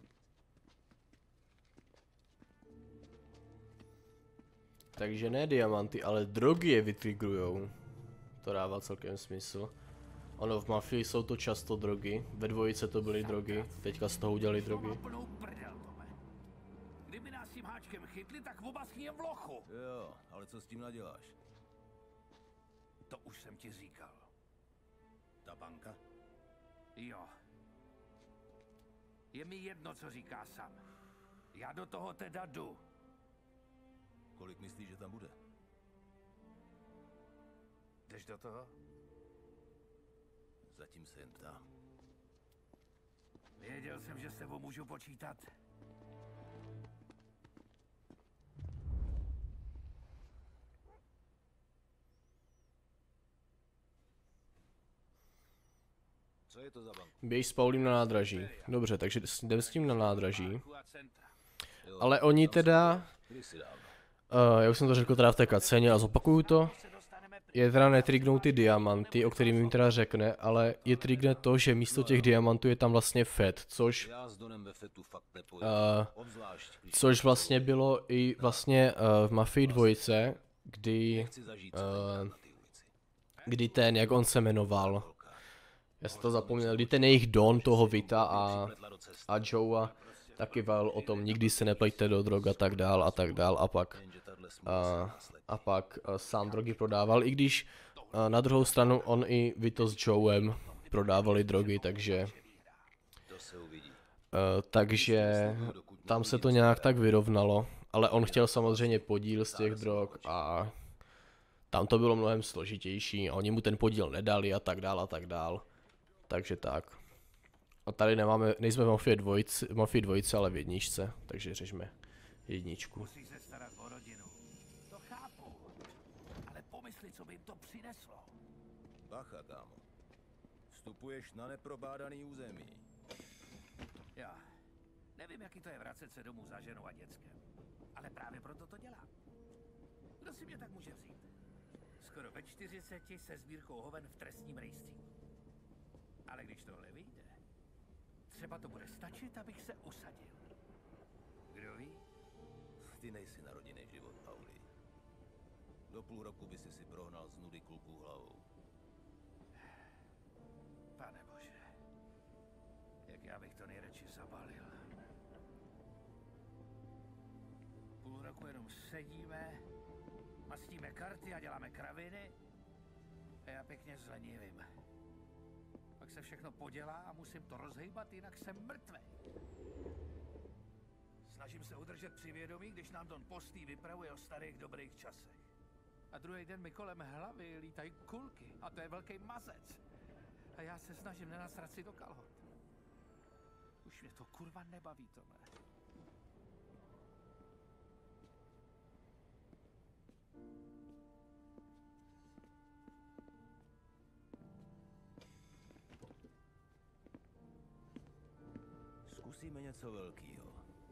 Takže ne diamanty, ale drogy je vytrigrujou. To dává celkem smysl. Ono v Mafii jsou to často drogy, ve dvojice to byly drogy, teďka z toho udělali drogy. Plnou prdel, Tome. Kdyby nás tím háčem Ačkem chytli, tak obaskni jen v lochu. Jo, ale co s tím naděláš? To už jsem ti říkal. Ta banka? Jo. Je mi jedno, co říká sám. Já do toho teda jdu. Kolik myslíš, že tam bude? Jdeš do toho? Zatím se jen ptám. Věděl jsem, že s tebou můžu počítat. Co je to za banku? Běž s Paulím na nádraží. Dobře, takže jdem s tím na nádraží. Jo, Ale oni tam teda, kdysi dávno. já už jsem to řekl teda v té cutscéně a zopakuju to, je teda netrignou ty diamanty, o kterým jim teda řekne, ale je trigne to, že místo těch diamantů je tam vlastně FET, což, Já s Donem ve Fetu fakt nepojdu. Obzvlášť, když což vlastně bylo i vlastně v Mafii 2, kdy, chci zažít co na té ulici. kdy ten, jak on se jmenoval, já jsem to zapomněl, kdy ten jejich Don, toho Vita a Joea, taky val o tom, nikdy se neplejte do drog a tak dál a pak Jenže tahle smlouva se následně. a pak sám drogy prodával, i když na druhou stranu on i Vito s Joem prodávali drogy, takže To se uvidí. takže tam se to nějak tak vyrovnalo, ale on chtěl samozřejmě podíl z těch drog a tam to bylo mnohem složitější a oni mu ten podíl nedali a tak dál, takže tak. A tady nejsme v Mafii 2, ale v jedničce, takže řešme jedničku. Musíš se starat o rodinu. To chápu. Ale pomysli, co by jim to přineslo. Bacha, kámo. Vstupuješ na neprobádaný území. Já nevím, jaký to je vracet se domů za ženou a děckem. Ale právě proto to dělám. Kdo si mě tak může vzít? Skoro ve 40 se sbírkou hoven v trestním rejstříku. Ale když tohle vyjde, třeba to bude stačit, abych se usadil. Kdo ví? Ty nejsi na rodinný život, Pauli. Do půl roku by si prohnal z nudy kluků hlavou. Pane bože, jak já bych to nejradši zabalil. Půl roku jenom sedíme, mastíme karty a děláme kraviny a já pěkně zlenivím. Pak se všechno podělá a musím to rozhejbat, jinak jsem mrtvej. Snažím se udržet při vědomí, když nám Don Postý vypravuje o starých dobrých časech. A druhý den mi kolem hlavy lítají kulky a to je velký mazec. A já se snažím nenasrat si do kalhot. Už mě to kurva nebaví, Tome. Zkusíme něco velkýho.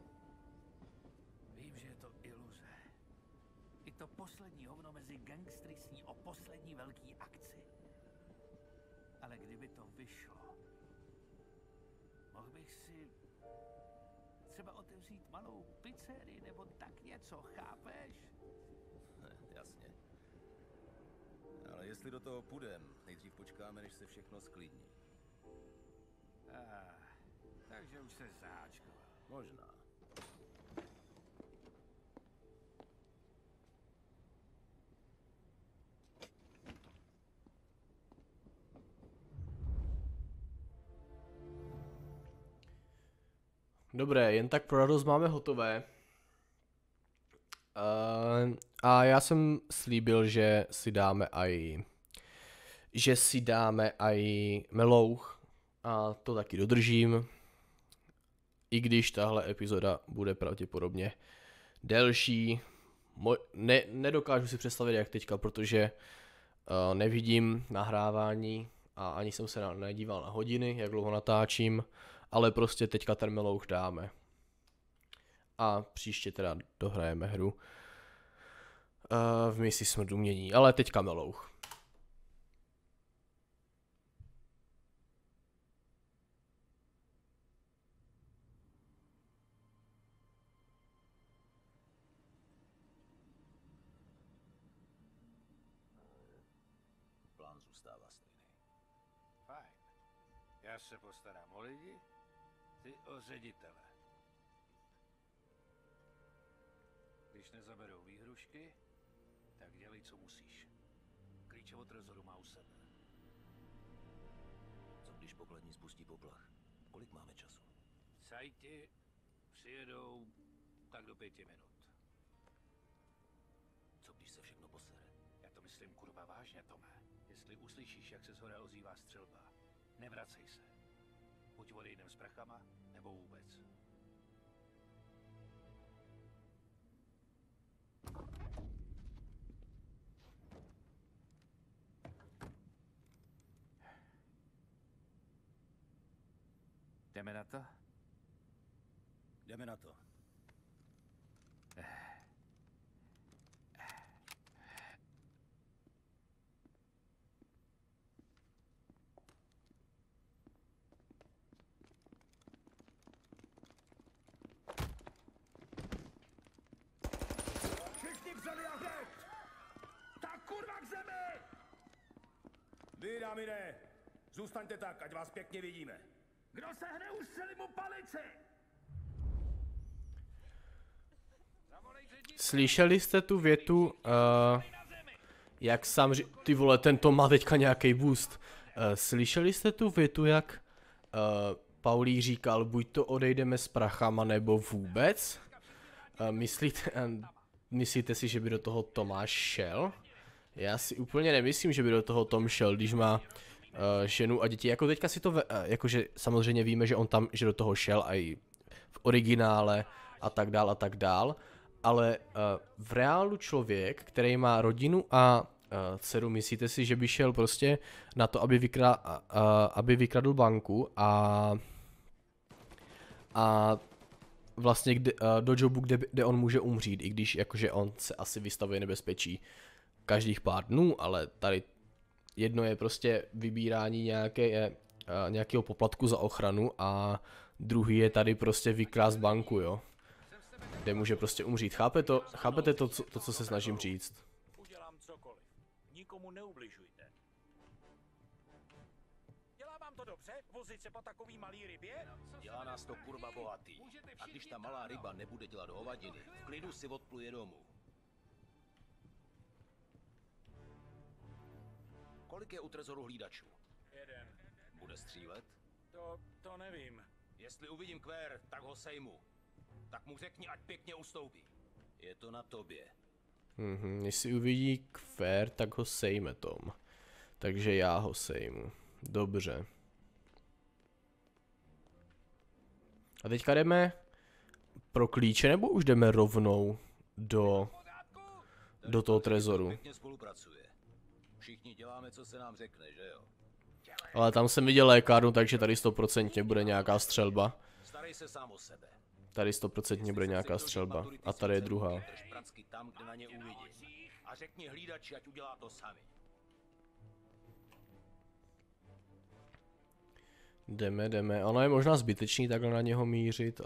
Vím, že je to iluze. I to poslední hovno mezi gangstry sní o poslední velký akci. Ale kdyby to vyšlo, mohl bych si třeba otevřít malou pizzerii nebo tak něco, chápeš? Jasně. Ale jestli do toho půjdem, nejdřív počkáme, než se všechno sklidní. Takže už se zaháčkoval. Možná. Dobré, jen tak pro radost máme hotové. A já jsem slíbil, že si dáme aj melouch a to taky dodržím. I když tahle epizoda bude pravděpodobně delší. Nedokážu si představit jak teďka, protože nevidím nahrávání a ani jsem se nedíval na hodiny, jak dlouho natáčím, ale prostě teďka ten melouch dáme. A příště teda dohrajeme hru v misi smrdumění, ale teďka melouch. Plán zůstává stejný. Fajn. Já se postarám o lidi, ty o ředitele. Když nezaberou výhrušky, tak dělej, co musíš. Klíče od trezoru má u sebe. Co když pokladní spustí poplach? Kolik máme času? Sajti přijedou tak do 5 minut. Co když se všechno posere? Já to myslím kurva vážně, Tome. Jestli uslyšíš, jak se z hora ozývá střelba, nevracej se. Buď odejdem s prachama, nebo vůbec. Jdeme na to? Jdeme na to. Všichni k zemi a hned! Tak kurva k zemi! Vy, dámine, zůstaňte tak, ať vás pěkně vidíme. Kdo se hne, ustřelí mu palici! Slyšeli jste tu větu, jak sám ty vole, tento má teďka nějaký boost. Slyšeli jste tu větu, jak Paulí říkal, buď to odejdeme s prachama, nebo vůbec? Myslíte si, že by do toho Tomáš šel? Já si úplně nemyslím, že by do toho Tom šel, když má ženu a děti. Jako teďka si to, jakože samozřejmě víme, že on tam, že do toho šel i v originále a tak dál. Ale v reálu člověk, který má rodinu a dceru, myslíte si, že by šel prostě na to, aby vykradl banku a vlastně do jobu, kde on může umřít, i když jakože on se asi vystavuje nebezpečí každých pár dnů, ale tady jedno je prostě vybírání nějakého poplatku za ochranu a druhý je tady prostě vykrást banku, jo. Kde může prostě umřít. Chápete to, co se snažím říct? Udělám cokoliv. Nikomu neubližujte. Dělá vám to dobře? Vozit se po takový malý rybě? Dělá nás to kurva bohatý. A když ta malá ryba nebude dělat hovadiny, v klidu si odpluje domů. Kolik je u trezoru hlídačů? 1. Bude střílet? To nevím. Jestli uvidím kvér, tak ho sejmu. Tak mu řekni, ať pěkně ustoupí. Je to na tobě. Jestli uvidí kvér, tak ho sejme, Tom. Takže já ho sejmu. Dobře. A teďka jdeme pro klíče, nebo už jdeme rovnou do toho trezoru? Pěkně spolupracuje. Všichni děláme, co se nám řekne, že jo? Ale tam jsem viděl lékárnu, takže tady 100% bude nějaká střelba. Starej se sám o sebe. Tady 100% bude nějaká střelba. A tady je druhá. Drž pracky tam, kde na ně uvidím. A řekni hlídači, ať udělá to sami. Jdeme. Ono je možná zbytečný takhle na něho mířit,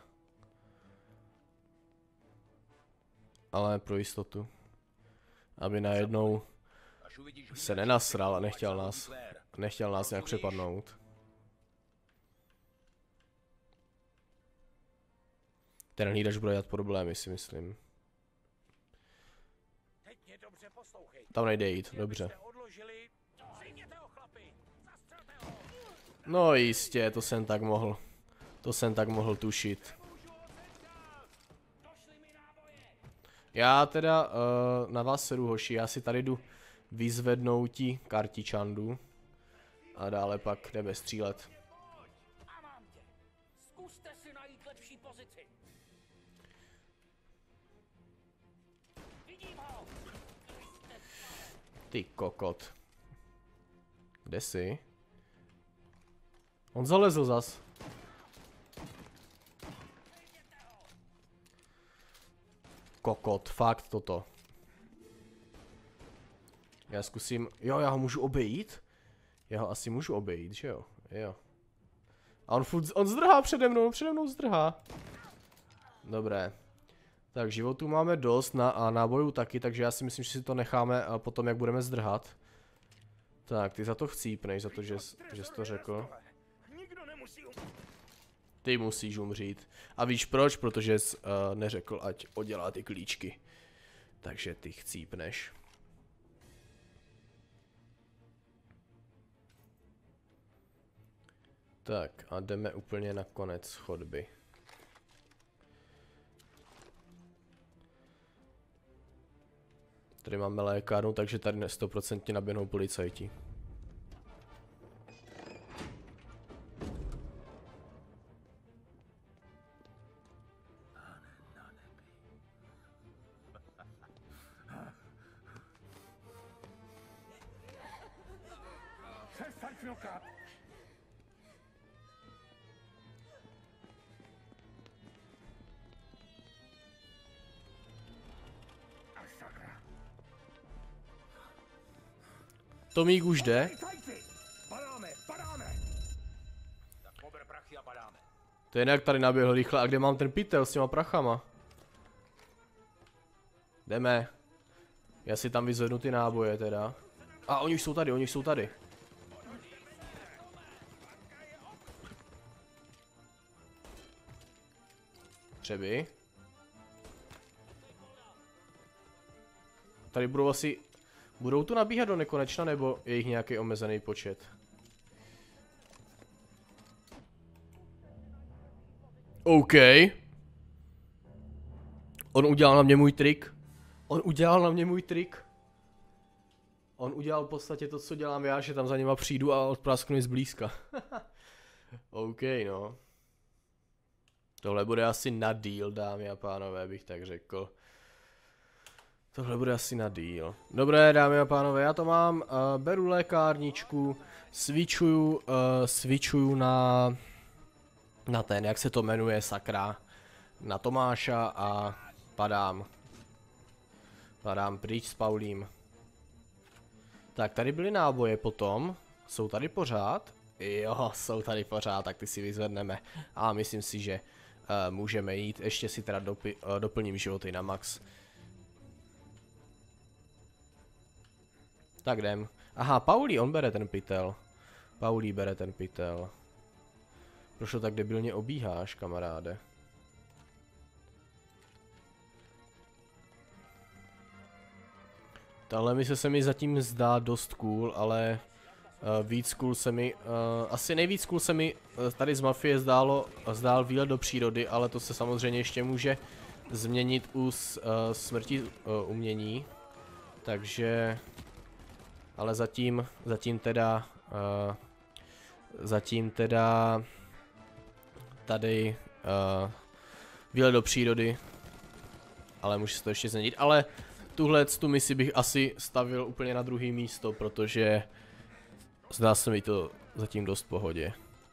ale pro jistotu. Aby najednou se nenasral a nechtěl nás nějak přepadnout. Ten hlídač bude dělat problémy, si myslím. Tam nejde jít, dobře. No jistě, to jsem tak mohl tušit. Já teda na vás sedu, hoši, já si tady jdu vyzvednouti kartičandu a dále pak jdeme střílet. Zkuste si najít lepší pozici. Vidím ho. Ty kokot. Kde jsi? On zalezl zas. Kokot, fakt toto. Já zkusím, jo, já ho můžu obejít? Já ho asi můžu obejít, že jo? Jo. A on zdrhá přede mnou zdrhá. Dobré. Tak životů máme dost a nábojů taky, takže já si myslím, že si to necháme potom, jak budeme zdrhat. Tak, ty za to chcípneš, za to, že jsi to řekl. Ty musíš umřít. A víš proč? Protože jsi neřekl, ať oddělá ty klíčky. Takže ty chcípneš. Tak a jdeme úplně na konec chodby. Tady máme lékárnu, takže tady 100% naběhnou policajti. Přestaň fňukat! Tomík už jde. Padáme, padáme! Tak pober prachy a padáme. To je jinak tady naběhl rychle. A kde mám ten pytel s těma prachama? Jdeme. Já si tam vyzvednu ty náboje teda. A oni už jsou tady, oni už jsou tady. Třeby. Tady budou asi... Budou tu nabíhat do nekonečna, nebo je jich nějaký omezený počet? OK. On udělal na mě můj trik. On udělal na mě můj trik. On udělal v podstatě to, co dělám já, že tam za něma přijdu a odprasknu je zblízka. OK, no. Tohle bude asi na deal, dámy a pánové, bych tak řekl. Tohle bude asi na deal. Dobré, dámy a pánové, já to mám. Beru lékárničku, switchuju na ten, jak se to jmenuje, sakra. Na Tomáša a padám. Padám pryč s Paulím. Tak, tady byly náboje potom. Jsou tady pořád? Jo, jsou tady pořád, tak ty si vyzvedneme. A myslím si, že můžeme jít. Ještě si teda doplním životy na max. Tak jdem. Aha, Paulí, on bere ten pytel. Paulí bere ten pytel. Proč to tak debilně obíháš, kamaráde? Tahle mise se mi zatím zdá dost cool, ale víc cool se mi, asi nejvíc cool se mi tady z Mafie zdál výlet do přírody, ale to se samozřejmě ještě může změnit u smrti umění. Takže, ale zatím teda tady výlet do přírody, ale může se to ještě změnit, ale tu misi bych asi stavil úplně na druhé místo, protože zdá se mi to zatím dost v pohodě.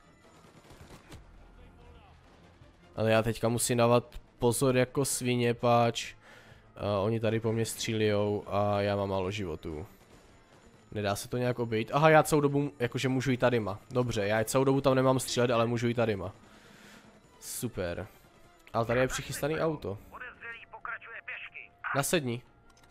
Ale já teďka musím dávat pozor jako svině, páč. Oni tady po mně střílijou a já mám málo životů. Nedá se to nějak obejít. Aha, já celou dobu, jakože můžu jít tadyma. Dobře, já celou dobu tam nemám střílet, ale můžu jít tadyma. Super. Ale tady je přichystaný auto. Nasedni.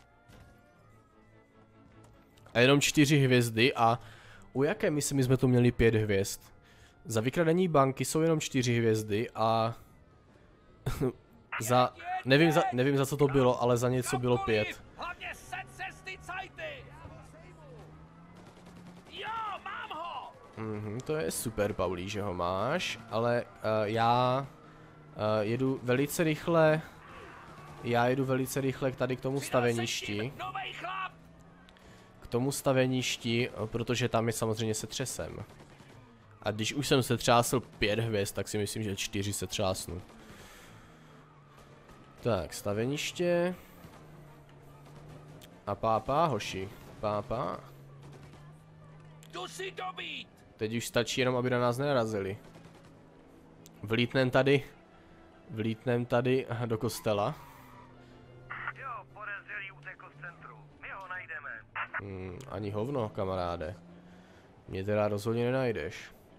A jenom 4 hvězdy a u jaké mise my jsme to měli 5 hvězd? Za vykradení banky jsou jenom 4 hvězdy a za nevím za co to bylo, ale za něco bylo 5. To je super, Paulí, že ho máš, ale já jedu velice rychle. Já jedu velice rychle tady k tomu staveništi. Protože tam je samozřejmě se třesem. A když už jsem se třásl 5 hvězd, tak si myslím, že 4 se třásnu. Tak, staveniště. A pápa, hoši. Pápa. Teď už stačí jenom, aby na nás nenarazili. Vlítnem tady do kostela. Jo, podezřelý utekl z centru. My ho najdeme. Ani hovno, kamaráde. Mě teda rozhodně nenajdeš.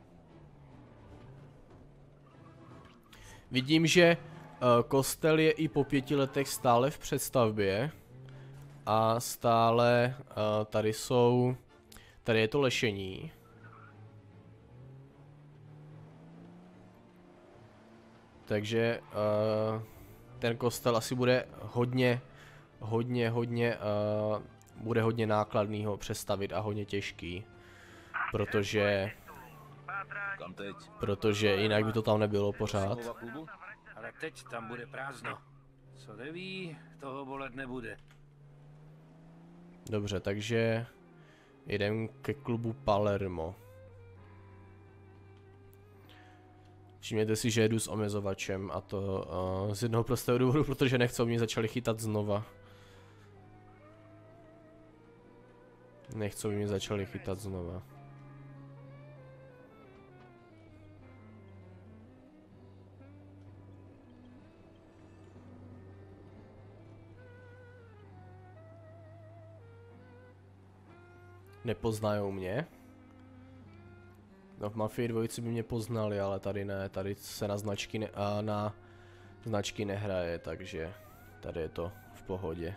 Vidím, že kostel je i po 5 letech stále v přestavbě. A stále tady je to lešení. Takže ten kostel asi bude bude hodně nákladný ho přestavit a hodně těžký. Protože jinak by to tam nebylo pořád. Ale teď tam bude prázdno. Co neví, toho bolet nebude. Dobře, takže jdem ke klubu Palermo. Všimněte si, že jedu s omezovačem a to z jednoho prostého důvodu, protože nechcou mě začali chytat znova. Nechcou mě začali chytat znova. Nepoznajou mě. No v Mafii 2 by mě poznali, ale tady ne, tady se na značky nehraje, takže tady je to v pohodě.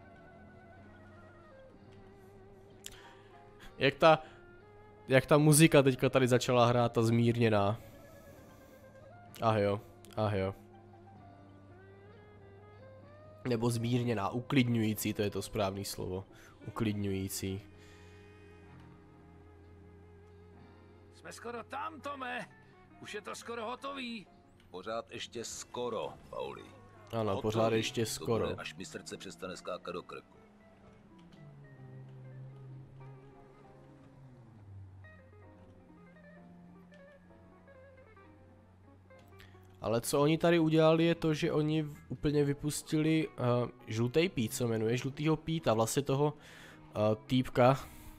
Jak ta muzika teďka tady začala hrát, ta zmírněná. Ah jo. Nebo zmírněná, uklidňující, to je to správné slovo. Uklidňující. Jsme skoro tam, Tome. Už je to skoro hotový. Pořád ještě skoro, Pauli. Ano, hotový, pořád ještě skoro. To bude, až mi srdce přestane skákat do krku. Ale co oni tady udělali je to, že oni úplně vypustili žlutý Pít, co jmenuje, žlutýho Píta, vlastně toho týpka,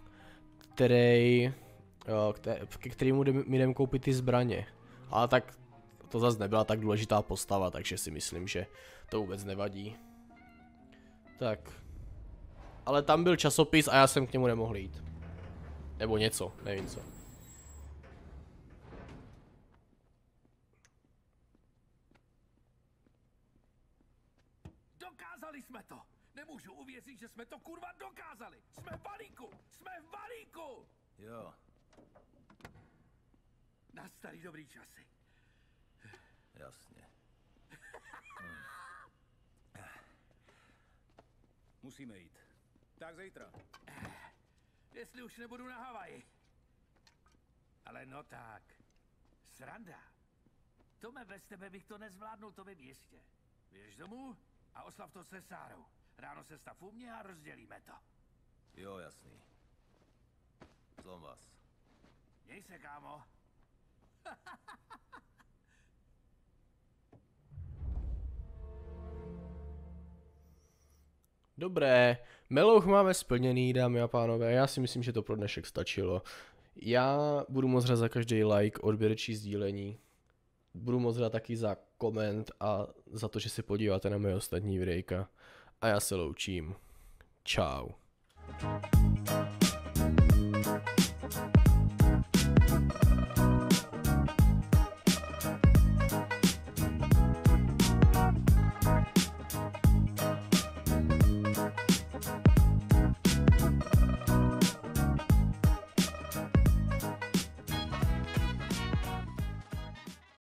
ke kterému my jdeme koupit ty zbraně. Ale tak to zase nebyla tak důležitá postava, takže si myslím, že to vůbec nevadí. Tak. Ale tam byl časopis a já jsem k němu nemohl jít. Nebo něco, nevím co. Dokázali jsme to! Nemůžu uvěřit, že jsme to kurva dokázali! Jsme v balíku! Jsme v balíku! Jo. Na starý dobrý časy. Jasně. Musíme jít. Tak zítra. Jestli už nebudu na Havaji. Ale no tak. Sranda. Tome, bez tebe bych to nezvládnul, to vím jistě. Běž domů a oslav to se Sárou. Ráno se stav u mě a rozdělíme to. Jo, jasný. Zlom vás. Měj se, kámo. Dobré, melouch máme splněný, dámy a pánové, já si myslím, že to pro dnešek stačilo. Já budu moc rád za každý like, odběr či sdílení. Budu moc rád taky za koment a za to, že se podíváte na moje ostatní videjka. A já se loučím. Čau.